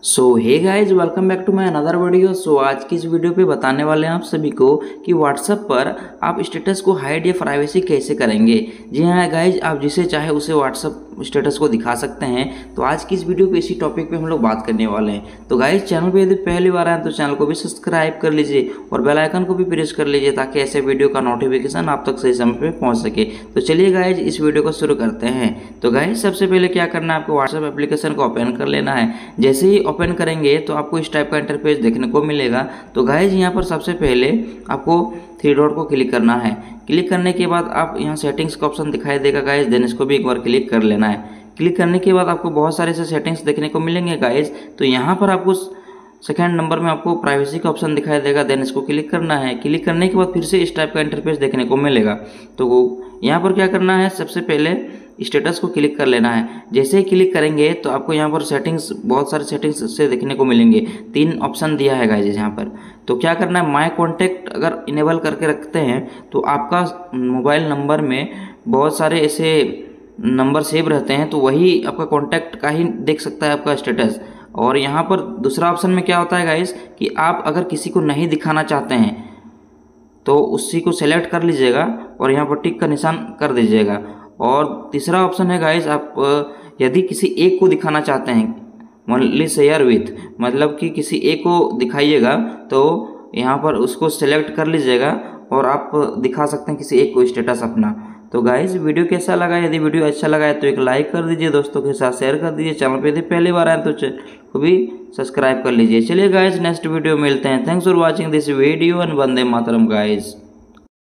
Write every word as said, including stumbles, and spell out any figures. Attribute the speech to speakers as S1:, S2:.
S1: So hey guys, welcome back to my another video. So आज की इस video पे बताने वाले हैं आप सभी को कि व्हाट्सएप पर आप स्टेटस को हाइड या प्राइवेसी कैसे करेंगे। जी हाँ गाइज, आप जिसे चाहे उसे व्हाट्सएप स्टेटस को दिखा सकते हैं। तो आज की इस वीडियो पे इसी टॉपिक पे हम लोग बात करने वाले हैं। तो गाइज, चैनल पे यदि पहली बार आए तो चैनल को भी सब्सक्राइब कर लीजिए और बेल आइकन को भी प्रेस कर लीजिए ताकि ऐसे वीडियो का नोटिफिकेशन आप तक सही समय पे पहुंच सके। तो चलिए गाइज, इस वीडियो को शुरू करते हैं। तो गाइज, सबसे पहले क्या करना है, आपको व्हाट्सएप एप्लीकेशन को ओपन कर लेना है। जैसे ही ओपन करेंगे तो आपको इस टाइप का इंटरफेस देखने को मिलेगा। तो गाइज, यहाँ पर सबसे पहले आपको थ्री डॉट को क्लिक करना है। क्लिक करने के बाद आप यहाँ सेटिंग्स का ऑप्शन दिखाई देगा गाइज, देन इसको भी एक बार क्लिक कर लेना है। क्लिक करने के बाद आपको बहुत सारे ऐसे सेटिंग्स देखने को मिलेंगे गाइज। तो यहाँ पर आपको सेकेंड नंबर में आपको प्राइवेसी का ऑप्शन दिखाई देगा, देन इसको क्लिक करना है। क्लिक करने के बाद फिर से इस टाइप का इंटरफेस देखने को मिलेगा। तो वो यहाँ पर क्या करना है, सबसे पहले स्टेटस को क्लिक कर लेना है। जैसे ही क्लिक करेंगे तो आपको यहाँ पर सेटिंग्स, बहुत सारे सेटिंग्स से देखने को मिलेंगे। तीन ऑप्शन दिया है गाइज यहाँ पर। तो क्या करना है, माय कॉन्टैक्ट अगर इनेबल करके रखते हैं तो आपका मोबाइल नंबर में बहुत सारे ऐसे नंबर सेव रहते हैं, तो वही आपका कॉन्टैक्ट का ही देख सकता है आपका स्टेटस। और यहाँ पर दूसरा ऑप्शन में क्या होता है गाइस कि आप अगर किसी को नहीं दिखाना चाहते हैं तो उसी को सेलेक्ट कर लीजिएगा और यहाँ पर टिक का निशान कर दीजिएगा। और तीसरा ऑप्शन है गाइस, आप यदि किसी एक को दिखाना चाहते हैं, ओनली शेयर विथ, मतलब कि किसी एक को दिखाइएगा, तो यहाँ पर उसको सेलेक्ट कर लीजिएगा और आप दिखा सकते हैं किसी एक को स्टेटस अपना। तो गाइज, वीडियो कैसा लगा? यदि वीडियो अच्छा लगा है तो एक लाइक कर दीजिए, दोस्तों के साथ शेयर कर दीजिए। चैनल पे यदि पहली बार आए तो चैनल को भी सब्सक्राइब कर लीजिए। चलिए गाइज, नेक्स्ट वीडियो मिलते हैं। Thanks for watching this video and Vande Mataram guys.